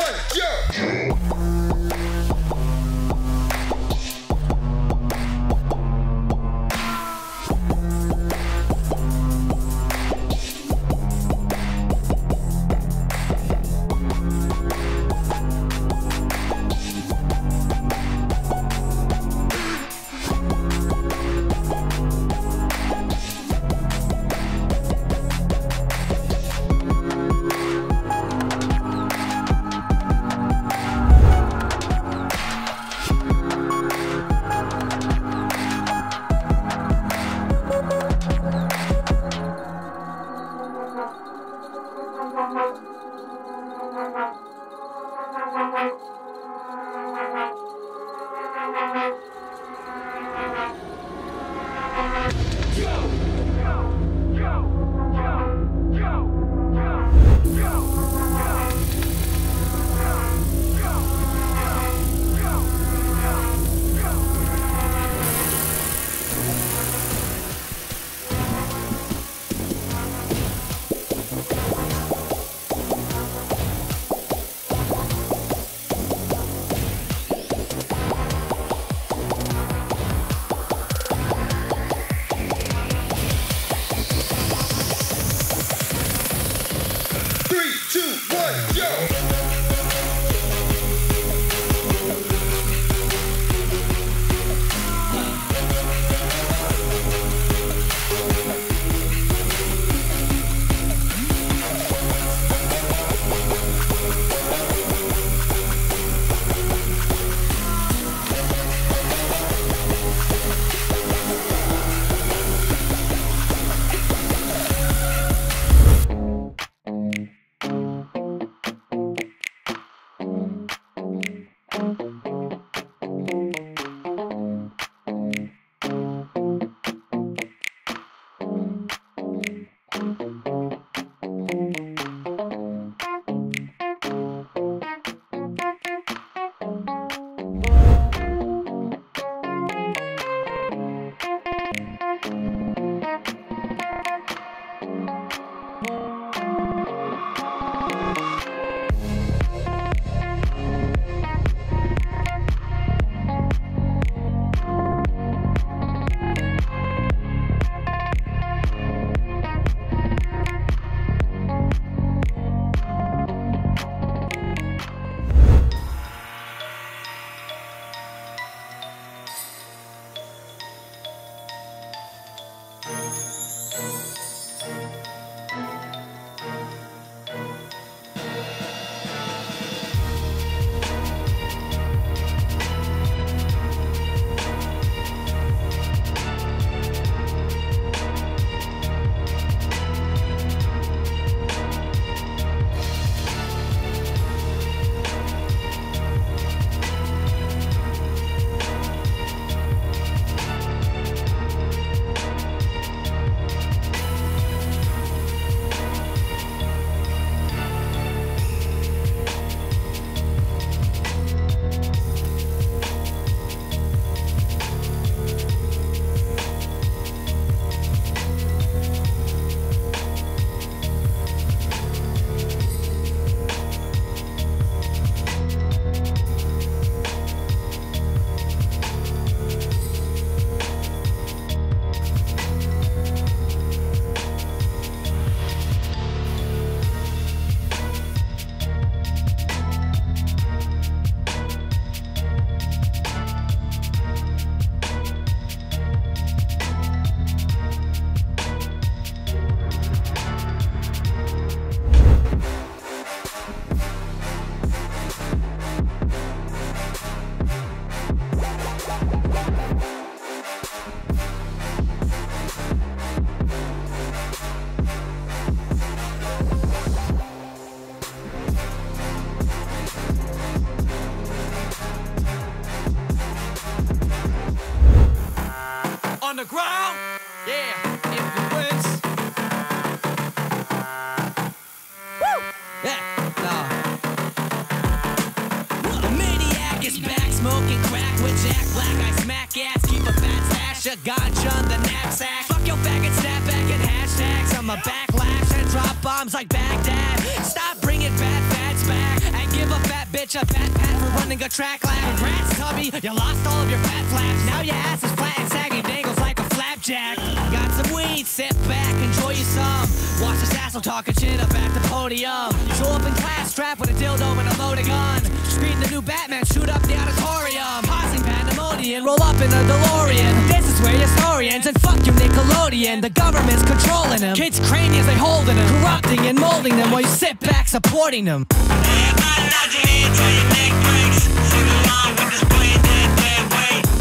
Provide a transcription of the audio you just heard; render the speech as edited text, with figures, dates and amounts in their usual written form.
yo! On the ground, yeah, influence. Woo! Yeah, The maniac is back, smoking crack with Jack Black. I smack ass, keep a fat stash, a ganja on the knapsack. Fuck your faggot, snap back and hashtags. I'm a backlash and drop bombs like Baghdad. Stop bringing bad fads back and give a fat bitch a fat pat for running a track lap. Congrats, Tubby, you lost all of your fat flaps. Now your ass is flat and saggy, dangles like a flapjack. Got some weed, sit back, enjoy you some. Watch this asshole talking shit up at the podium. Show up in class, strapped with a dildo and a loaded gun. Scream the new Batman, shoot up the auditorium. Causing pandemonium, roll up in a DeLorean. This is where your historians and fuck you Nickelodeon. The government's controlling them. Kids' craniums, they holding them. Corrupting and molding them while you sit back supporting them. Everybody nod your head till your neck breaks. Sing along with this play dead way.